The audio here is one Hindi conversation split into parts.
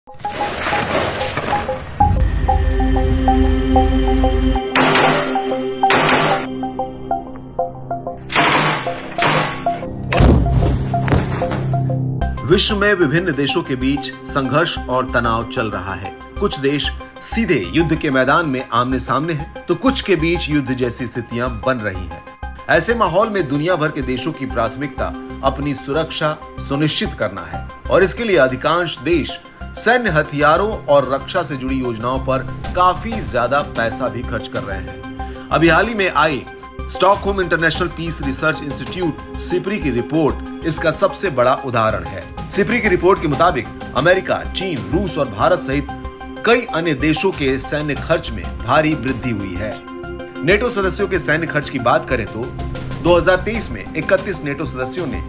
विश्व में विभिन्न देशों के बीच संघर्ष और तनाव चल रहा है। कुछ देश सीधे युद्ध के मैदान में आमने सामने हैं, तो कुछ के बीच युद्ध जैसी स्थितियां बन रही हैं। ऐसे माहौल में दुनिया भर के देशों की प्राथमिकता अपनी सुरक्षा सुनिश्चित करना है और इसके लिए अधिकांश देश सैन्य हथियारों और रक्षा से जुड़ी योजनाओं पर काफी ज्यादा पैसा भी खर्च कर रहे हैं। अभी हाल ही में आई Stockholm International Peace Research Institute SIPRI की रिपोर्ट इसका सबसे बड़ा उदाहरण है। सिप्री की रिपोर्ट के मुताबिक अमेरिका, चीन, रूस और भारत सहित कई अन्य देशों के सैन्य खर्च में भारी वृद्धि हुई है। नेटो सदस्यों के सैन्य खर्च की बात करें तो 2023 में 31 नेटो सदस्यों ने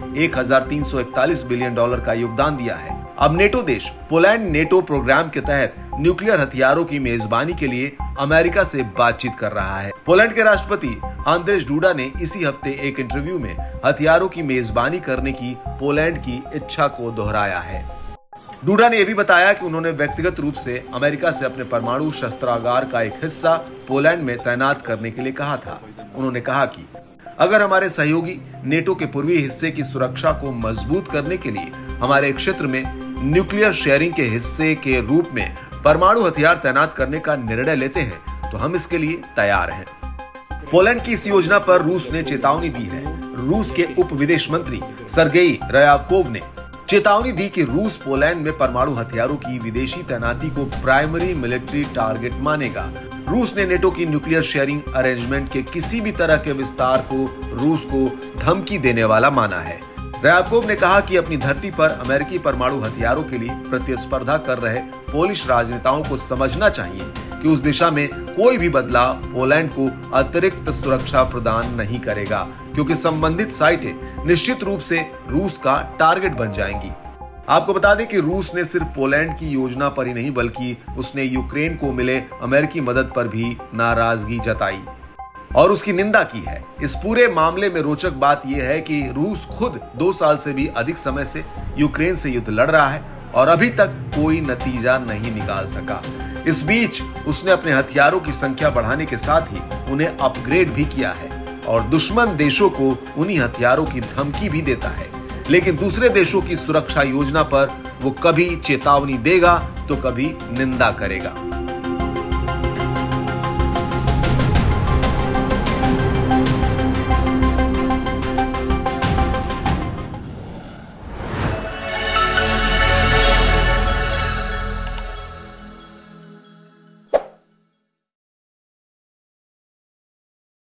$1,341 बिलियन का योगदान दिया है। अब नेटो देश पोलैंड नेटो प्रोग्राम के तहत न्यूक्लियर हथियारों की मेजबानी के लिए अमेरिका से बातचीत कर रहा है। पोलैंड के राष्ट्रपति आंद्रेज डूडा ने इसी हफ्ते एक इंटरव्यू में हथियारों की मेजबानी करने की पोलैंड की इच्छा को दोहराया है। डूडा ने यह भी बताया कि उन्होंने व्यक्तिगत रूप से अमेरिका से अपने परमाणु शस्त्रागार का एक हिस्सा पोलैंड में तैनात करने के लिए कहा था। उन्होंने कहा कि अगर हमारे सहयोगी नेटो के पूर्वी हिस्से की सुरक्षा को मजबूत करने के लिए हमारे क्षेत्र में न्यूक्लियर शेयरिंग के हिस्से के रूप में परमाणु हथियार तैनात करने का निर्णय लेते हैं तो हम इसके लिए तैयार हैं। पोलैंड की इस योजना पर रूस ने चेतावनी दी है। रूस के उप विदेश मंत्री सर्गेई रयाबकोव ने चेतावनी दी कि रूस पोलैंड में परमाणु हथियारों की विदेशी तैनाती को प्राइमरी मिलिट्री टारगेट मानेगा। रूस ने नेटो की न्यूक्लियर शेयरिंग अरेंजमेंट के किसी भी तरह के विस्तार को रूस को धमकी देने वाला माना है। रयाबकोव ने कहा कि अपनी धरती पर अमेरिकी परमाणु हथियारों के लिए प्रतिस्पर्धा कर रहे पोलिश राजनेताओं को समझना चाहिए कि उस दिशा में कोई भी बदलाव पोलैंड को अतिरिक्त सुरक्षा प्रदान नहीं करेगा, क्योंकि संबंधित साइटें निश्चित रूप से रूस का टारगेट बन जाएंगी। आपको बता दें कि रूस ने सिर्फ पोलैंड की योजना पर ही नहीं बल्कि उसने यूक्रेन को मिले अमेरिकी मदद पर भी नाराजगी जताई और उसकी निंदा की है। इस पूरे मामले में रोचक बात यह है कि रूस खुद 2 साल से भी अधिक समय से यूक्रेन से युद्ध लड़ रहा है और अभी तक कोई नतीजा नहीं निकाल सका। इस बीच उसने अपने हथियारों की संख्या बढ़ाने के साथ ही उन्हें अपग्रेड भी किया है और दुश्मन देशों को उन्हीं हथियारों की धमकी भी देता है, लेकिन दूसरे देशों की सुरक्षा योजना पर वो कभी चेतावनी देगा तो कभी निंदा करेगा।